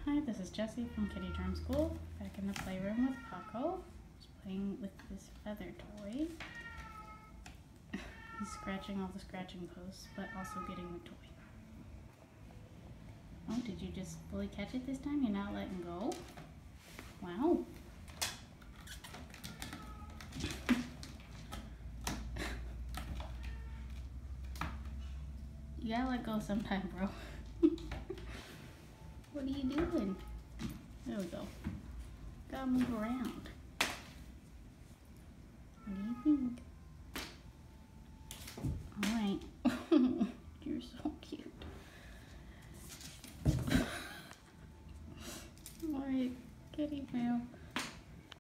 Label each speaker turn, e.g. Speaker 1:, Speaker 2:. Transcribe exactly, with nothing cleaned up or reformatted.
Speaker 1: Hi, this is Jessie from Kitty Charm School, back in the playroom with Paco. He's playing with this feather toy. He's scratching all the scratching posts, but also getting the toy. Oh, did you just fully catch it this time? You're not letting go? Wow. You gotta let go sometime, bro. What are you doing? There we go. Gotta move around.